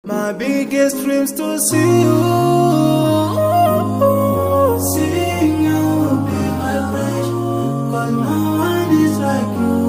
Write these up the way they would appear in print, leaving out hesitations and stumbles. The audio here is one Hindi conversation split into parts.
My biggest dreams to see you, seeing you be my wish, 'cause no one is like you.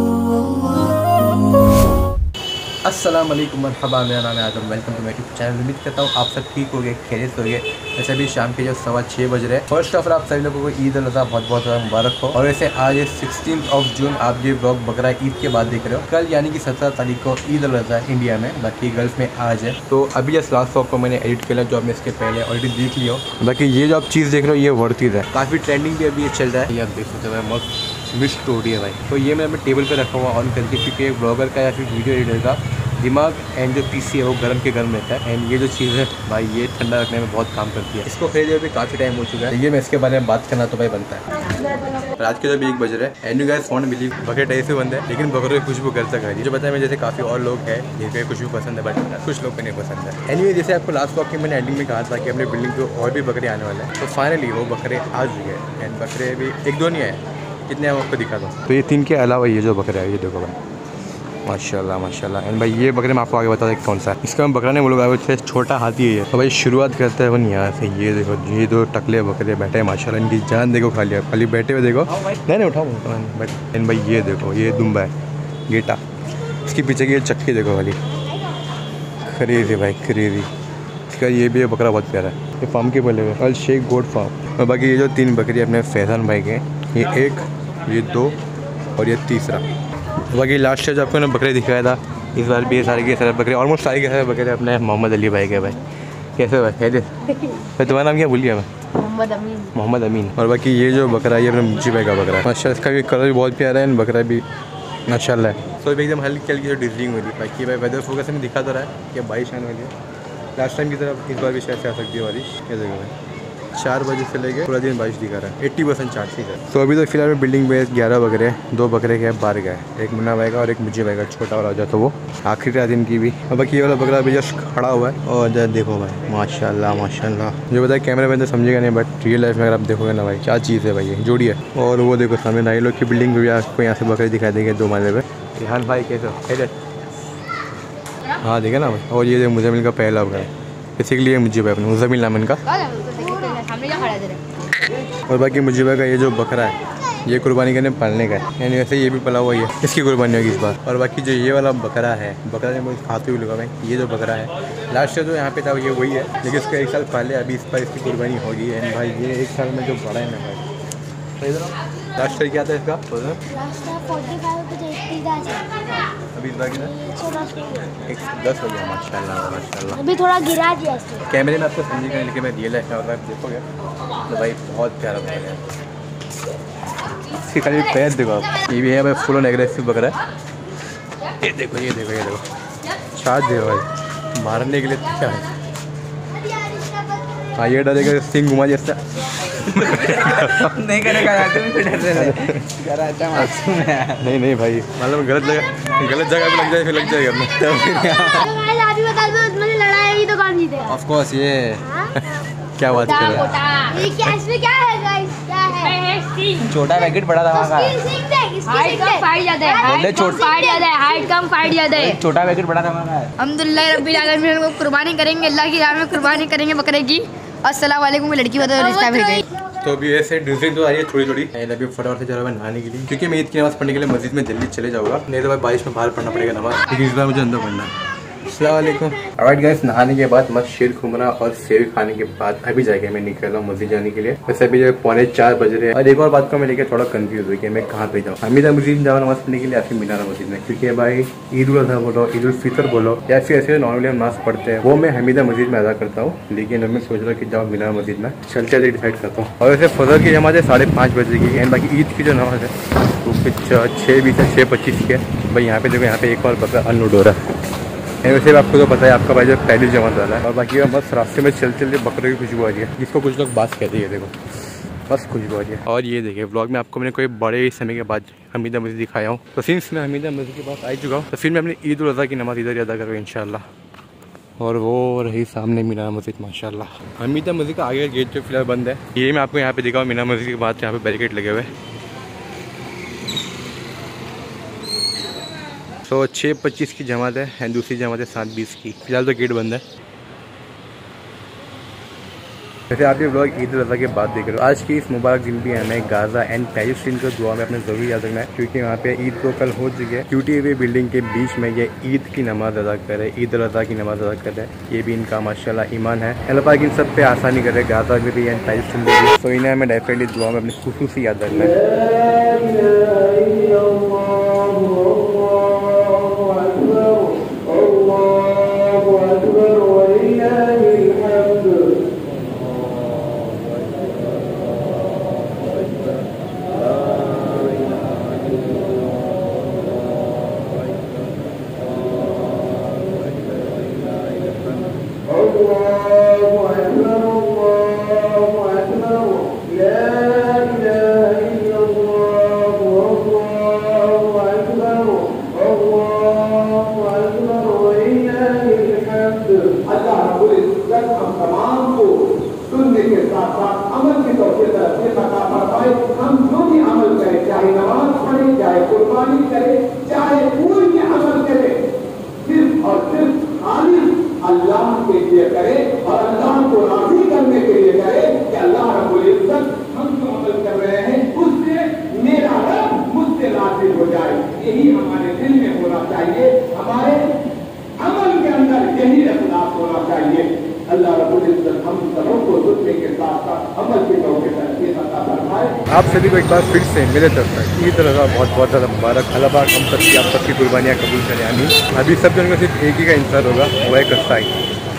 अस्सलाम वालेकुम मरहबा, मेरा नाम है Adam. Welcome to my YouTube channel. उम्मीद करता हूँ आप सब ठीक हो गए, खैरियत हो गए। वैसे अभी शाम के जो 6:15 बज रहे हैं। फर्स्ट ऑफ ऑल आप सभी लोगों को ईद उल अज़हा बहुत बहुत मुबारक हो। और वैसे आज 16 जून आप ये ब्लॉग बकरा ईद के बाद देख रहे हो। कल यानी कि 17 तारीख को ईद उल अज़हा इंडिया में, बाकी गल्फ में आज है। तो अभी जस्ट लास्ट व्लॉग को मैंने एडिट किया जो आपने इसके पहले ऑलरेडी देख लिया हो। बाकी ये जो आप चीज़ देख रहे हो ये वर्थ इट है, काफ़ी ट्रेंडिंग भी अभी ये चल रहा है। ये आप देख सकते हो मस्त मिस्ट टोटी है भाई। तो ये मैं अपने टेबल पर रखा हुआ ऑन करके, क्योंकि एक ब्लॉगर का या फिर वीडियो एडिटर का दिमाग एंड जो पीसी है वो गर्म के गर्म रहता है। एंड ये जो चीज़ है भाई ये ठंडा रखने में बहुत काम करती है। इसको खरीदे हुए भी काफ़ी टाइम हो चुका है। ये मैं इसके बारे में बात करना तो भाई बनता है। रात के जब 1 बज रहे हैं and you guys won't believe bucket ऐसे बंद है, लेकिन बकरों की खुशबू घर तक आ रही है। जो बताया मैं जैसे काफ़ी और लोग हैं जिनके खुशबू पसंद है, बट कुछ लोग को नहीं पसंद है। एनीवे जैसे आपको लास्ट वॉक में मैंने एंडिंग में कहा था कि अपने बिल्डिंग पे और भी बकरे आने वाले हैं, तो फाइनली वो बकरे आ चुके हैं। एंड बकरे भी 1-2 नहीं आए, कितने हम आपको दिखा दूँ। तो ये 3 के अलावा ये जो बकरे है ये देखो भाई, माशाल्लाह माशाल्लाह। एंड भाई ये बकरे मैं आपको आगे बता दें कौन सा है। इसका हम बकरा नहीं बोलूँगा, वो छोटा हाथी है ये। तो भाई शुरुआत करते हैं अपन यहाँ से। ये देखो ये 2 टकले बकरे बैठे हैं माशाल्लाह, इनकी जान देखो खाली बैठे हुए देखो। नहीं उठाओ बट। एंड भाई ये देखो ये दुम्बा है गेटा, इसके पीछे की ये चक्की देखो खाली, खरीदी भाई खरीदी। इसका ये भी बकरा बहुत प्यारा है। ये फार्म के बोले हुए अल शेख गोट फार्म। और बाकी ये जो 3 बकरी अपने फैज़ान भाई के, ये 1, ये 2 और ये तीसरा। बाकी लास्ट जो आपको ना बकरे दिखाया था, इस बार भी ये सारे के सारे बकरे, ऑलमोस्ट सारे के सारे बकरे अपने मोहम्मद अली भाई के। भाई कैसे भाई कहते भाई, तुम्हारा नाम क्या भूल गया मैं? मोहम्मद अमीन। और बाकी ये जो बकरा है ये अपने मुझी भाई का बकरा है माशाल्लाह। इसका भी कलर भी बहुत प्यारा है, बकरा भी माशाल्लाह है। तो एकदम हल्की हल्की जो डिजलिंग हुई थी। बाकी भाई वेदर फोकस में दिखा तो रहा है कि बारिश आने वाली है। लास्ट टाइम की तरफ इस बार भी शायद से आ सकती है बारिश। क्या देखो भाई 4 बजे से लेके पूरा दिन बारिश दिखा रहा है, 80% चांसेस है। तो अभी तो फिलहाल में बिल्डिंग पे 11 बकरे, 2 बकरे के बाहर गए, एक मुन्ना भाई का और एक मुझे भाई का छोटा वाला जो तो वो आखिरी दिन की भी। और बाकी ये वाला बकरा अभी जस्ट खड़ा हुआ है। और देखो भाई माशाल्लाह माशाल्लाह। जो बताया कैमरे में तो समझेगा नहीं, बट रियल लाइफ में अगर आप देखोगे ना भाई क्या चीज़ है भाई, ये जोड़ी है। और वो देखो सामने नाई लोग की बिल्डिंग भी आपको यहाँ से बकरे दिखाई देंगे 2 माले पे। रिहान भाई कैसे, हाँ देखे ना भाई। और ये मुजमिल का पहला बकरा, बेसिकली ये मुझे भाई अपने मुजमिल नाम इनका। और बाकी मुझे भाई का ये जो बकरा है ये कुर्बानी करने पालने का है, यानी वैसे ये भी पला हुआ ही है, इसकी कुर्बानी होगी इस बार। और बाकी जो ये वाला बकरा है, बकरा ने मुझे खाते हुए लगा भाई, ये जो बकरा है लास्ट ईयर जो यहाँ पे था ये वही है, लेकिन इसका 1 साल पहले अभी इस पर इसकी कुर्बानी होगी। एंड भाई ये 1 साल में जो बड़ा है ना भाई, लास्ट ईयर क्या था इसका? अभी इस बार कितना 110 हो गया माशाल्लाह माशाल्लाह। अभी थोड़ा गिरा दिया कैमरे में आपको समझेगा, लेकिन मैं रियल लाइफ में अगर आप देखोगे तो भाई बहुत प्यारा बकरा है। इसकी खाली पैर देखो आप, ये भी है भाई फुल ऑन एग्रेसिव बकरा है। ये देखो ये देखो ये देखो छाछ देखो भाई, मारने के लिए क्या है। हाँ ये डरेगा सिंह घुमा जैसा नहीं करेगा यार, तुम तो डर रहे यार। अच्छा मासूम है। नहीं भाई मतलब गलत जगह पे लग जाए फिर लग जाएगा अपने। लड़ाई तो कौन जीतेगा? ऑफ कोर्स ये क्या बात कर रहा है। ये क्या इसमें क्या है गाइस, क्या है? छोटा पैकेट बड़ा धमाका है। हाइट कम फाइट ज्यादा है, बोले फाइट ज्यादा है, हाइट कम फाइट ज्यादा है। छोटा पैकेट बड़ा धमाका है। अल्हम्दुलिल्लाह रब्बिल आलमीन को कुर्बानी करेंगे, अल्लाह की राह में कुर्बानी करेंगे बकरे की। अस्सलाम वालेकुम। लड़की बता रिश्ता भेज गई। तो अभी ऐसे ड्रिजिंग तो आ रही है थोड़ी थोड़ी। एंड अभी फटाफट से जा रहा है नहाने के लिए, क्योंकि मैं ईद की नमाज़ पढ़ने के लिए मस्जिद में जल्दी चले जाऊँगा, नहीं तो भाई बारिश में बाहर पढ़ना पड़ेगा नमाज़, लेकिन इस बार मुझे अंदर पढ़ना है। अस्सलाम वालेकुम। ऑलराइट गाइस, नहाने के बाद मस्त शीर खुमरा और सेव खाने के बाद अभी जाके मैं निकल रहा हूँ मस्जिद जाने के लिए। वैसे अभी जो 3:45 बज रहे हैं। और एक और बात को मैं लेकर थोड़ा कंफ्यूज हुई कि मैं कहाँ पे जाऊँ, हमीदा मस्जिद जाऊँ नमाज पढ़ने के लिए या फिर मीनारा मस्जिद में, क्योंकि भाई ईद उल अज़हा बोलो, ईद उल फितर बोलो, या फिर ऐसे नॉर्मली हम नमाज पढ़ते हैं वो मैं हमीदा मस्जिद में अदा करता हूँ, लेकिन अब मैं सोच रहा हूँ कि जाऊँ मीनारा मस्जिद में। चलते डिसाइड करता हूँ। और वैसे फजर की नमाज है 5:30 बजे की। एंड बाकी ईद की जो नमाज है वो कुछ 6:20 से 6:25 की है। भाई यहाँ पे देखो, यहाँ पे एक और बकरा अनलोड हो रहा है। वैसे आपको तो पता है, आपका भाई जो पहली जमात वाला है। और बाकी बस रास्ते में चलते चलते बकरे की खुशबू आ रही है, जिसको कुछ लोग बात कहते हैं। देखो बस खुशबू आ रही है। और ये देखिए व्लॉग में आपको मैंने कोई बड़े समय के बाद हमीदा मस्जिद दिखाया हूँ। तो सिंस मैं हमीदा मस्जिद के पास आ चुका हूँ, तो फिर मैं अपनी ईद उल अज़हा की नमाज़ इधर ही अदा करूँगा इंशाल्लाह। और वो रही सामने मीनार मस्जिद माशाल्लाह। हमीदा मस्जिद का आगे गेट जो फिलहाल बंद है, ये मैं आपको यहाँ पे दिखाऊँ। मीनार मस्जिद के बाद यहाँ पे बैरिकेड लगे हुए हैं। तो 6:25 की जमात है एंड दूसरी जमात है 7:20 की। फिलहाल तो गेट बंद है। वैसे आप ये व्लॉग ईद उल अज़हा के बाद देख रहे हो। आज की इस मुबारक दिन भी हमें गाजा एंड पैलेस्टीन को दुआ में अपने ज़रूर याद रखना है, क्योंकि वहाँ पे ईद तो कल हो चुकी है। QTV बिल्डिंग के बीच में ये ईद की नमाज अदा कर रहे, ईद उल अज़हा की नमाज अदा कर रहे हैं। ये भी इनका माशाल्लाह ईमान है। अल्लाह पाक इन सब पे आसानी कर रहे, गाजा में भी एंड पैलेस्टीन में भी। तो इन्हें हमें डेफिनेटली दुआ में अपने खुसूसी याद रखना है। आप सभी को एक बार फिर से मेरे तरफ तक ईद उल अज़हा बहुत बहुत ज़्यादा मुबारक। अल्लाह पाक हम सबकी आप सबकी कुर्बानियाँ कबूल करें, आमीन। अभी सब जनों को सिर्फ एक ही का इंतज़ार होगा, वो है कसाई।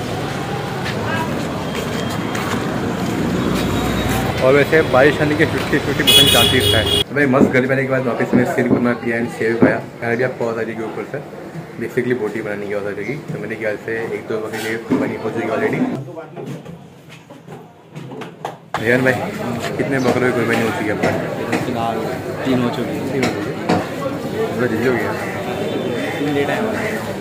और वैसे बारिश आने के 50% चांसेस है। भाई मस्त घर आने के बाद वापस मैंने सिर कुरमा पिया एंड सेव खाया। अभी आप पहुँच आ जाएगी ऊपर से, बेसिकली बोटी बनाने की आवाज़ आ जाएगी। तो मेरे ख्याल से 1-2 बकरे कुर्बानी हो जाएगी ऑलरेडी। यार भाई कितने बकरों की कुर्बानी हो चुकी है आपका? फिलहाल 3 हो चुकी है। 3 हो चुकी है, पूरा जल्दी हो गया। 3 डेट है।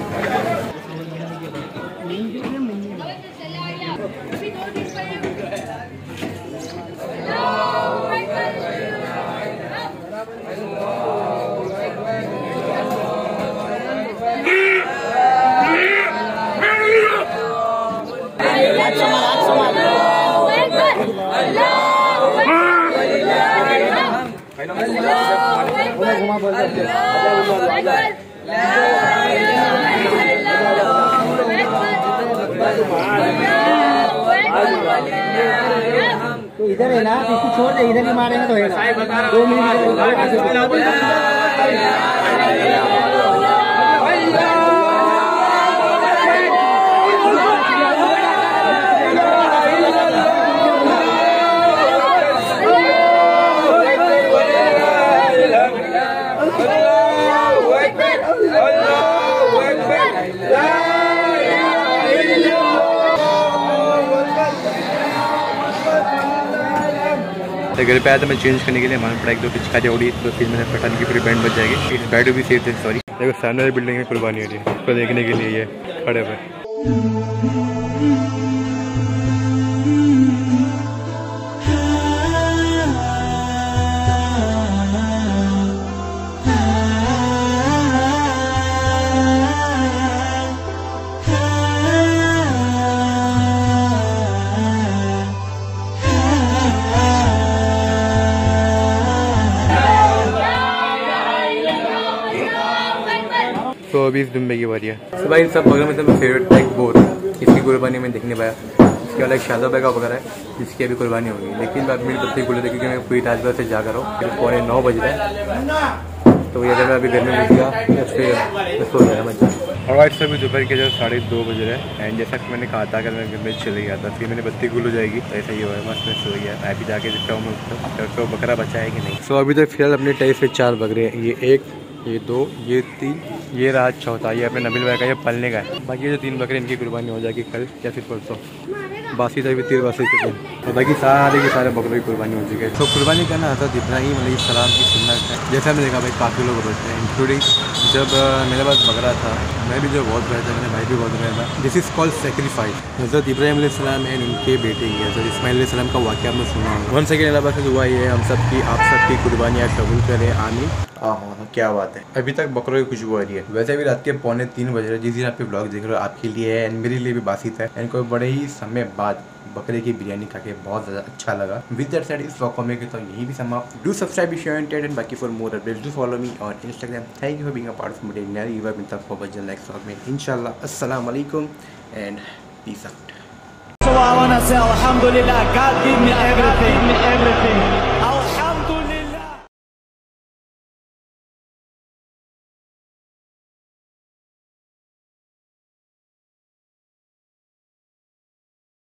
तो इधर है ना, इसको छोड़ दे, इधर ही मारेंगे तो है 2 मिनट। घर पे आया था मैं चेंज करने के लिए, हमारे पड़ा 1-2 पिचकारी उड़ी, तो फिर मैंने पठान की पूरी बैंड बच जाएगी। इस बैड भी सेफ थे, सॉरी। देखो सामने वाली बिल्डिंग में कुर्बानी हो रही है, उसको देखने के लिए ये खड़े हुए। तो अभी इस दुम्बे की बारी है। तो भाई इन सब बगल में से मेरा फेवरेट था एक बोर, इसकी कुर्बानी मैं देखने पाया। इसके वाला एक शादा भाई का बकरा है, जिसकी अभी कुर्बानी होगी। लेकिन अब मेरी बत्ती खुले थे क्योंकि मैं पूरी रात भर से जाकर हूँ, 9:15 बज रहे हैं। तो ये अगर मैं अभी घर में घुस गया या फिर सो गया मैं। और आज से अभी दोपहर के जो 2:30 बज रहे हैं। एंड जैसा कि मैंने कहा था अगर मैं घर में चले गया था फिर मैंने बत्ती गुल हो जाएगी, तो ऐसा ही हुआ है। मस्त में सो गया। मैं अभी जाके देखता हूँ मैं तो बकरा बचा है कि नहीं। सो अभी तो फिलहाल अपने टाइप पे 4 बकरे हैं। ये 1, ये 2, ये 3, ये रहा चौथा। ये अपने नबील भाई का, ये पलने का है। बाकी ये जो 3 बकरे इनकी कुर्बानी हो जाएगी कल या फिर परसों, बासी तक भी 3 बासी के दिन। और बाकी सारे के सारे बकरों की कुर्बानी हो चुकी है। तो कुर्बानी करना हज़रत इब्राहीम अलैहिस्सलाम की सुन्नत है। जैसा मैंने देखा भाई काफ़ी लोग बोलते हैं, इंक्लूडिंग जब मेरे पास बकरा था मैं भी जो बहुत गया था, मेरे भाई भी बहुत गया था। This is called sacrifice. हज़रत इब्राहीम अलैहिस्सलाम एंड उनके बेटे की हज़रत इस्माइल अलैहिस्सलाम का वाक़या आपने सुना होगा। वन सेकेंड अल्लाह से दुआ ये है हम सब की आप सबकी कुर्बानियाँ कबूल करें, आमीन। हाँ क्या बात है, अभी तक बकरों की खुशबू आ रही है। वैसे भी रात के 2:45 बज रहे, जिस दिन आप ब्लॉग देख रहे हो आपके लिए है एंड मेरे लिए भी बासित है एंड कोई बड़े ही समय बाद बकरे की बिरयानी खा के बहुत ज़्यादा अच्छा लगा। विद दैट सेड इस व्लॉग को मैं कहता हूँ यही भी समाप्त। Do subscribe if you are interested and बाकी for more updates do follow me on Instagram. Thank you for being a part of my daily life. मिलता है बहुत जल्द नेक्स्ट व्लॉग में इंशाल्लाह। अस्सलाम वालेकुम and peace out. So I wanna say alhamdulillah, God give me everything.